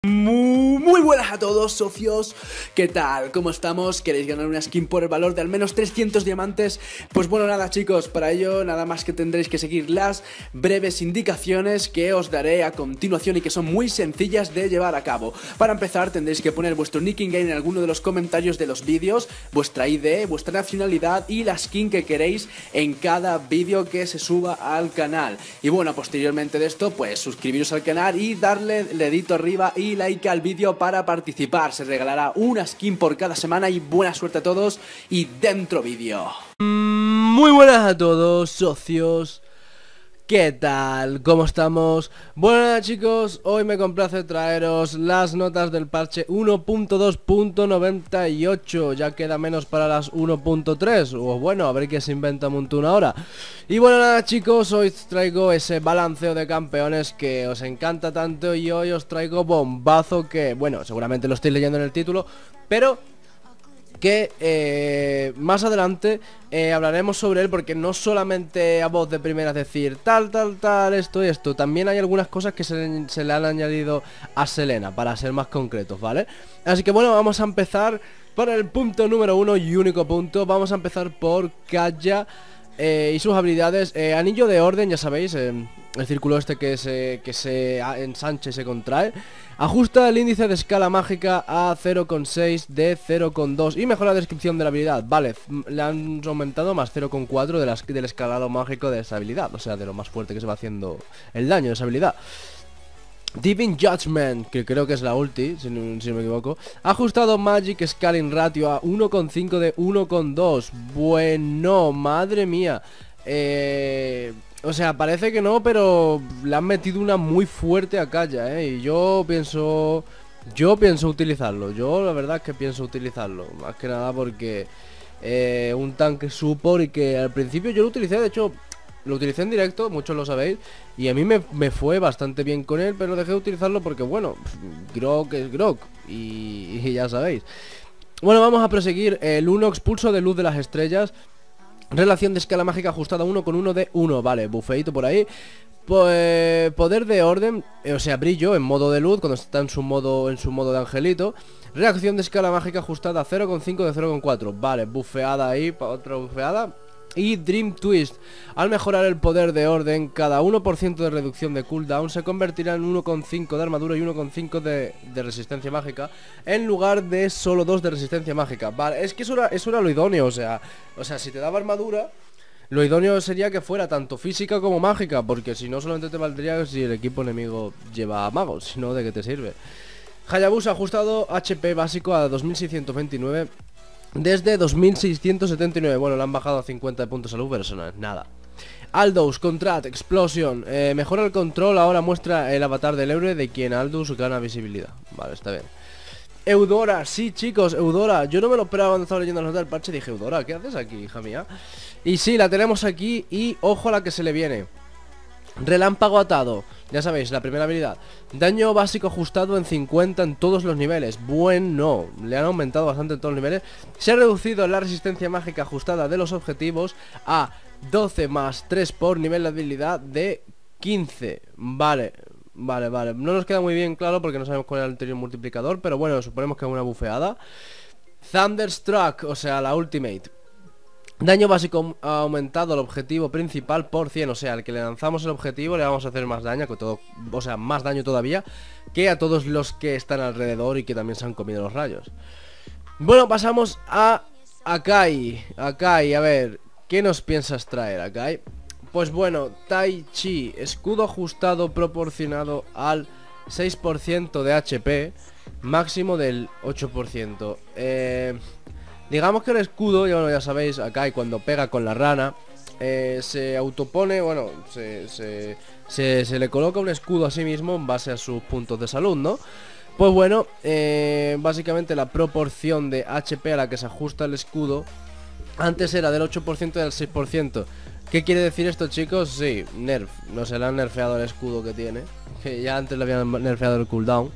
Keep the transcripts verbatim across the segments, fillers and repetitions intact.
Muy, muy buenas a todos, socios. ¿Qué tal? ¿Cómo estamos? ¿Queréis ganar una skin por el valor de al menos trescientos diamantes? Pues bueno, nada chicos, para ello nada más que tendréis que seguir las breves indicaciones que os daré a continuación y que son muy sencillas de llevar a cabo. Para empezar tendréis que poner vuestro nick in game en alguno de los comentarios de los vídeos, vuestra I D, vuestra nacionalidad y la skin que queréis en cada vídeo que se suba al canal. Y bueno, posteriormente de esto, pues suscribiros al canal y darle el dedito arriba y like al vídeo para participar. Se regalará una skin por cada semana y buena suerte a todos y dentro vídeo. Muy buenas a todos, socios. ¿Qué tal? ¿Cómo estamos? Bueno chicos, hoy me complace traeros las notas del parche uno punto dos punto noventa y ocho. Ya queda menos para las uno punto tres. O bueno, a ver qué se inventa Montuna ahora. Y bueno nada chicos, hoy os traigo ese balanceo de campeones que os encanta tanto. Y hoy os traigo bombazo que, bueno, seguramente lo estáis leyendo en el título, pero que eh, más adelante eh, hablaremos sobre él, porque no solamente a voz de primera es decir tal, tal, tal, esto y esto. También hay algunas cosas que se, se le han añadido a Selena, para ser más concretos, ¿vale? Así que bueno, vamos a empezar por el punto número uno y único punto. Vamos a empezar por Kaja eh, y sus habilidades. eh, Anillo de orden, ya sabéis, eh, el círculo este que se, que se ensancha y se contrae. Ajusta el índice de escala mágica a cero coma seis de cero coma dos y mejora la descripción de la habilidad. Vale, le han aumentado más cero coma cuatro de las, del escalado mágico de esa habilidad, o sea, de lo más fuerte que se va haciendo el daño de esa habilidad. Divine Judgment, que creo que es la ulti, si no, si no me equivoco. Ha ajustado Magic Scaling Ratio a uno coma cinco de uno coma dos. Bueno, madre mía. Eh... O sea, parece que no, pero le han metido una muy fuerte a Kaja, ¿eh? Y yo pienso... Yo pienso utilizarlo. Yo la verdad es que pienso utilizarlo. Más que nada porque... Eh, un tanque support y que al principio yo lo utilicé, de hecho... Lo utilicé en directo, muchos lo sabéis. Y a mí me, me fue bastante bien con él, pero dejé de utilizarlo porque, bueno... Grok es Grok. Y, y ya sabéis. Bueno, vamos a proseguir. El uno expulso de luz de las estrellas. Relación de escala mágica ajustada uno con uno de uno. Vale, bufeito por ahí. Pues, poder de orden, eh, o sea, brillo en modo de luz cuando está en su modo en su modo de angelito. Reacción de escala mágica ajustada a cero coma cinco de cero coma cuatro. Vale, bufeada ahí, para otra bufeada. Y Dream Twist. Al mejorar el poder de orden, cada uno por ciento de reducción de cooldown se convertirá en uno coma cinco de armadura y uno coma cinco de, de resistencia mágica, en lugar de solo dos de resistencia mágica. Vale, es que eso era, eso era lo idóneo, o sea, o sea, si te daba armadura, lo idóneo sería que fuera tanto física como mágica, porque si no solamente te valdría si el equipo enemigo lleva magos, si no, ¿de qué te sirve? Hayabusa ajustado H P básico a dos mil seiscientos veintinueve desde dos mil seiscientos setenta y nueve. Bueno, le han bajado a cincuenta de puntos de salud, pero eso no es nada. Aldous, Contract, Explosion. eh, Mejora el control, ahora muestra el avatar del héroe de quien Aldous gana visibilidad. Vale, está bien. Eudora, sí chicos, Eudora. Yo no me lo esperaba cuando estaba leyendo las notas del parche. Dije, Eudora, ¿qué haces aquí, hija mía? Y sí, la tenemos aquí y ojo a la que se le viene. Relámpago atado, ya sabéis, la primera habilidad. Daño básico ajustado en cincuenta en todos los niveles. Bueno, le han aumentado bastante en todos los niveles. Se ha reducido la resistencia mágica ajustada de los objetivos a doce más tres por nivel de habilidad de quince. Vale, vale, vale. No nos queda muy bien claro porque no sabemos cuál es el anterior multiplicador, pero bueno, suponemos que es una bufeada. Thunderstruck, o sea, la ultimate. Daño básico aumentado al objetivo principal por cien, o sea, al que le lanzamos el objetivo le vamos a hacer más daño que todo, o sea, más daño todavía que a todos los que están alrededor y que también se han comido los rayos. Bueno, pasamos a Akai. Akai, a ver, ¿qué nos piensas traer, Akai? Pues bueno, Tai Chi, escudo ajustado proporcionado al seis por ciento de H P, máximo del ocho por ciento. Eh... Digamos que el escudo, ya, bueno, ya sabéis, acá y cuando pega con la rana, eh, se autopone, bueno, se, se, se, se le coloca un escudo a sí mismo en base a sus puntos de salud, ¿no? Pues bueno, eh, básicamente la proporción de H P a la que se ajusta el escudo antes era del ocho por ciento y del seis por ciento. ¿Qué quiere decir esto, chicos? Sí, nerf, no se le han nerfeado el escudo que tiene, que ya antes le habían nerfeado el cooldown.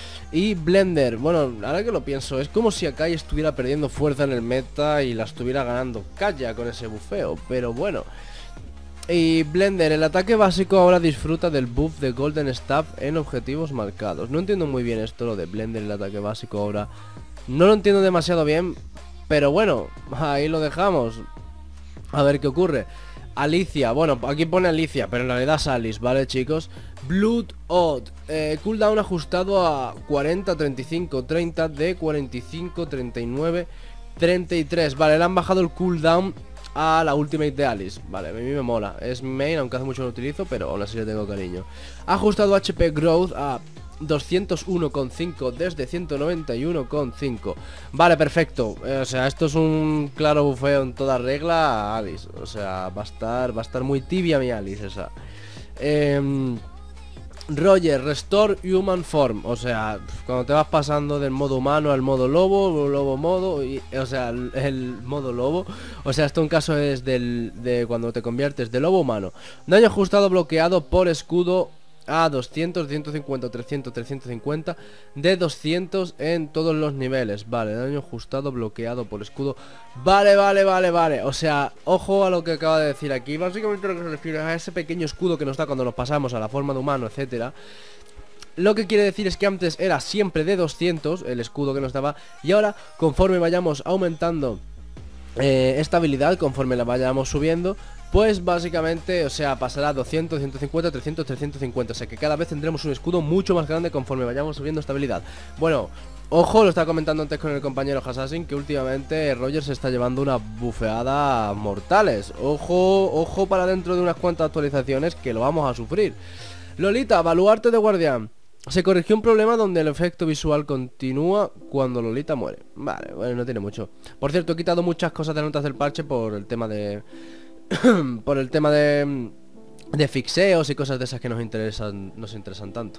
Y Blender, bueno, ahora que lo pienso, es como si Akai estuviera perdiendo fuerza en el meta y la estuviera ganando Kaja con ese bufeo, pero bueno. Y Blender, el ataque básico ahora disfruta del buff de Golden Staff en objetivos marcados. No entiendo muy bien esto, lo de Blender, el ataque básico ahora. No lo entiendo demasiado bien, pero bueno, ahí lo dejamos. A ver qué ocurre. Alicia, bueno, aquí pone Alicia, pero en realidad es Alice, ¿vale, chicos? Blood Oath, eh, cooldown ajustado a cuarenta, treinta y cinco, treinta de cuarenta y cinco, treinta y nueve, treinta y tres. Vale, le han bajado el cooldown a la ultimate de Alice. Vale, a mí me mola. Es main, aunque hace mucho no lo utilizo, pero aún así le tengo cariño. Ha ajustado H P Growth a doscientos uno coma cinco desde ciento noventa y uno coma cinco. Vale, perfecto. eh, O sea, esto es un claro bufeo en toda regla a Alice. O sea, va a estar, va a estar muy tibia mi Alice esa. eh, Roger, Restore Human Form. O sea, cuando te vas pasando del modo humano al modo lobo, lobo modo y, o sea, el, el modo lobo. O sea, esto en caso es del, de cuando te conviertes de lobo humano. Daño ajustado bloqueado por escudo a doscientos, ciento cincuenta, trescientos, trescientos cincuenta de doscientos en todos los niveles. Vale, daño ajustado bloqueado por escudo. Vale, vale, vale, vale. O sea, ojo a lo que acaba de decir aquí. Básicamente lo que se refiere a ese pequeño escudo que nos da cuando nos pasamos a la forma de humano, etcétera. Lo que quiere decir es que antes era siempre de doscientos el escudo que nos daba, y ahora conforme vayamos aumentando eh, esta habilidad, conforme la vayamos subiendo, pues básicamente, o sea, pasará a doscientos, ciento cincuenta, trescientos, trescientos cincuenta. O sea que cada vez tendremos un escudo mucho más grande conforme vayamos subiendo esta habilidad. Bueno, ojo, lo estaba comentando antes con el compañero Assassin, que últimamente Roger se está llevando unas bufeadas mortales. Ojo, ojo para dentro de unas cuantas actualizaciones que lo vamos a sufrir. Lolita, baluarte de guardián. Se corrigió un problema donde el efecto visual continúa cuando Lolita muere. Vale, bueno, no tiene mucho. Por cierto, he quitado muchas cosas de notas del parche por el tema de... por el tema de, de fixeos y cosas de esas que nos interesan, nos interesan tanto.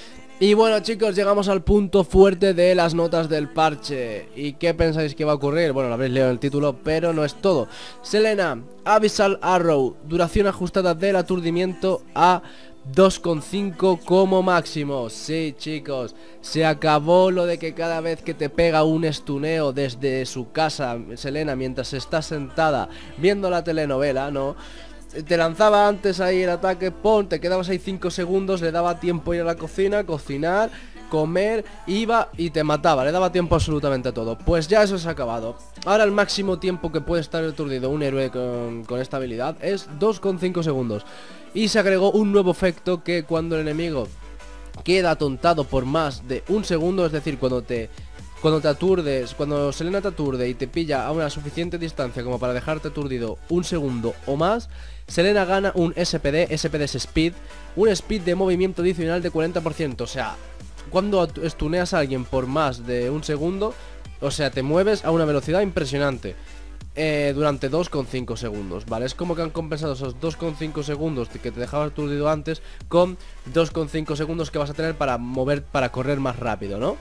Y bueno, chicos, llegamos al punto fuerte de las notas del parche. ¿Y qué pensáis que va a ocurrir? Bueno, lo habréis leído en el título, pero no es todo. Selena, Abyssal Arrow, duración ajustada del aturdimiento a dos coma cinco como máximo. Sí, chicos, se acabó lo de que cada vez que te pega un estuneo desde su casa, Selena, mientras está sentada viendo la telenovela, ¿no? Te lanzaba antes ahí el ataque, pon, te quedabas ahí cinco segundos, le daba tiempo ir a la cocina, cocinar, comer, iba y te mataba, le daba tiempo absolutamente a todo. Pues ya eso se ha acabado. Ahora el máximo tiempo que puede estar aturdido un héroe con, con esta habilidad es dos coma cinco segundos. Y se agregó un nuevo efecto que cuando el enemigo queda atontado por más de un segundo, es decir, cuando te... Cuando te aturdes, cuando Selena te aturde y te pilla a una suficiente distancia como para dejarte aturdido un segundo o más, Selena gana un S P D, S P D es Speed, un Speed de movimiento adicional de cuarenta por ciento. O sea, cuando estuneas a alguien por más de un segundo, o sea, te mueves a una velocidad impresionante eh, durante dos coma cinco segundos, ¿vale? Es como que han compensado esos dos coma cinco segundos que te dejabas aturdido antes con dos coma cinco segundos que vas a tener para mover, para correr más rápido, ¿no?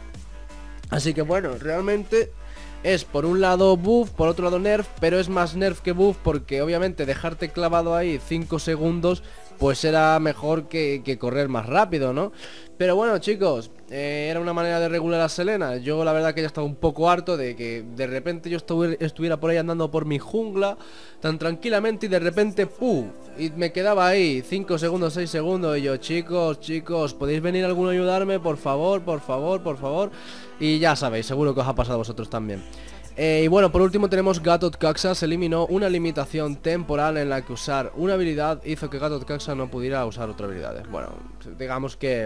Así que bueno, realmente es por un lado buff, por otro lado nerf, pero es más nerf que buff porque obviamente dejarte clavado ahí cinco segundos pues era mejor que, que correr más rápido, ¿no? Pero bueno, chicos, eh, era una manera de regular a Selena. Yo la verdad que ya estaba un poco harto de que de repente yo estuviera por ahí andando por mi jungla tan tranquilamente y de repente ¡pum! Y me quedaba ahí cinco segundos, seis segundos y yo, chicos, chicos, ¿podéis venir alguno a ayudarme? Por favor, por favor, por favor. Y ya sabéis, seguro que os ha pasado a vosotros también. Eh, y bueno, por último tenemos Gatot Kaxa. Se eliminó una limitación temporal en la que usar una habilidad hizo que Gatot Kaxa no pudiera usar otras habilidades. Bueno, digamos que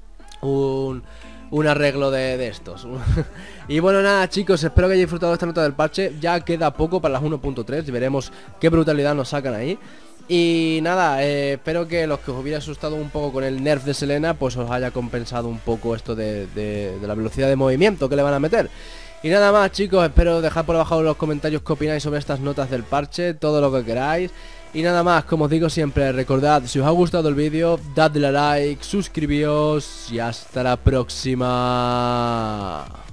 un, un arreglo de, de estos. Y bueno, nada, chicos, espero que hayáis disfrutado de esta nota del parche. Ya queda poco para las uno punto tres y veremos qué brutalidad nos sacan ahí. Y nada, eh, espero que los que os hubiera asustado un poco con el nerf de Selena pues os haya compensado un poco esto de, de, de la velocidad de movimiento que le van a meter. Y nada más, chicos, espero dejar por abajo en los comentarios qué opináis sobre estas notas del parche, todo lo que queráis. Y nada más, como os digo siempre, recordad, si os ha gustado el vídeo, dadle a like, suscribíos y hasta la próxima.